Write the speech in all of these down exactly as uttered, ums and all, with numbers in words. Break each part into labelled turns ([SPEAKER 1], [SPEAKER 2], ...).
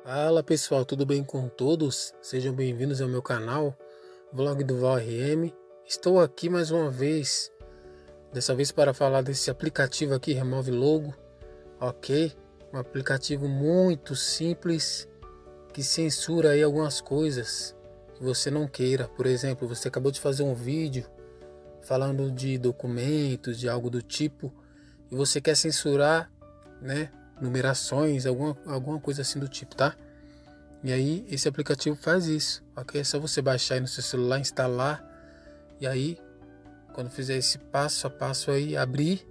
[SPEAKER 1] Fala pessoal, tudo bem com todos? Sejam bem-vindos ao meu canal, Vlog do Val R M. Estou aqui mais uma vez, dessa vez para falar desse aplicativo aqui, Remove Logo, ok? Um aplicativo muito simples que censura aí algumas coisas que você não queira. Por exemplo, você acabou de fazer um vídeo falando de documentos, de algo do tipo, e você quer censurar, né? Numerações, alguma, alguma coisa assim do tipo, tá? E aí esse aplicativo faz isso, ok? É só você baixar aí no seu celular, instalar, e aí quando fizer esse passo a passo aí, abrir,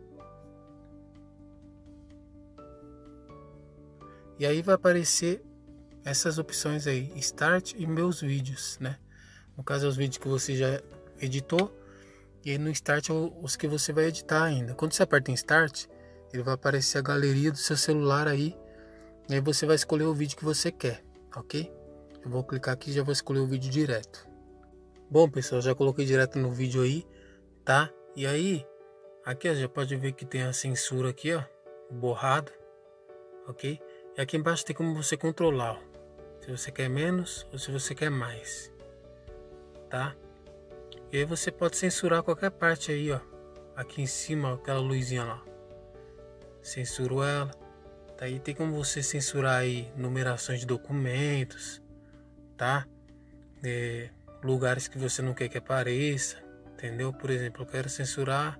[SPEAKER 1] e aí vai aparecer essas opções aí, Start e Meus Vídeos, né? No caso é os vídeos que você já editou, e aí no Start é os que você vai editar ainda. Quando você aperta em Start, ele vai aparecer a galeria do seu celular aí, e aí você vai escolher o vídeo que você quer, ok? Eu vou clicar aqui e já vou escolher o vídeo direto. Bom pessoal, já coloquei direto no vídeo aí, tá? E aí, aqui ó, já pode ver que tem a censura aqui ó, borrado, ok? E aqui embaixo tem como você controlar, ó, se você quer menos ou se você quer mais, tá? E aí você pode censurar qualquer parte aí ó, aqui em cima ó, aquela luzinha lá. Censuro ela. Tá aí, tem como você censurar aí numerações de documentos, tá? É, lugares que você não quer que apareça, entendeu? Por exemplo, eu quero censurar,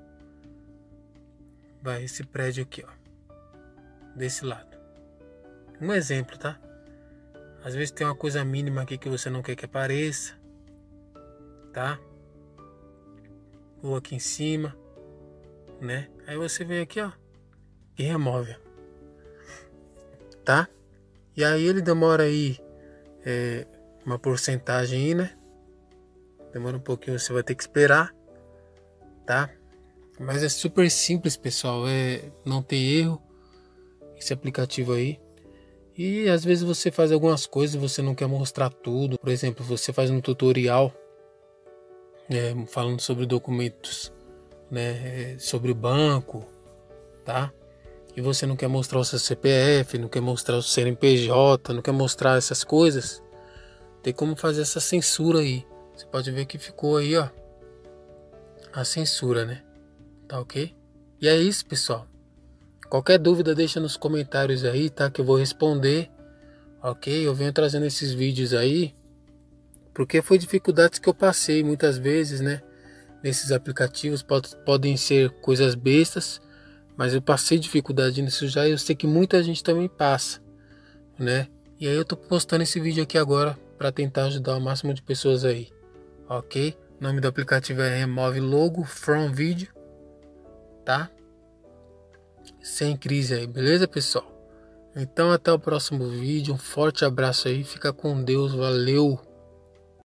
[SPEAKER 1] vai esse prédio aqui, ó, desse lado. Um exemplo, tá? Às vezes tem uma coisa mínima aqui que você não quer que apareça, tá? Ou aqui em cima, né? Aí você vem aqui, ó, e remove, tá? E aí ele demora aí é, uma porcentagem aí, né? Demora um pouquinho, você vai ter que esperar, tá? Mas é super simples, pessoal, é não tem erro esse aplicativo aí. E às vezes você faz algumas coisas e você não quer mostrar tudo. Por exemplo, você faz um tutorial é, falando sobre documentos, né, sobre banco, tá? E você não quer mostrar o seu C P F, não quer mostrar o seu C N P J, não quer mostrar essas coisas, tem como fazer essa censura aí. Você pode ver que ficou aí, ó, a censura, né? Tá ok? E é isso, pessoal. Qualquer dúvida deixa nos comentários aí, tá? Que eu vou responder, ok? Eu venho trazendo esses vídeos aí porque foi dificuldades que eu passei muitas vezes, né? Nesses aplicativos pode, podem ser coisas bestas, mas eu passei dificuldade nisso já e eu sei que muita gente também passa, né? E aí eu tô postando esse vídeo aqui agora para tentar ajudar o máximo de pessoas aí, ok? O nome do aplicativo é Remove Logo from Video, tá? Sem crise aí, beleza pessoal? Então até o próximo vídeo, um forte abraço aí, fica com Deus, valeu!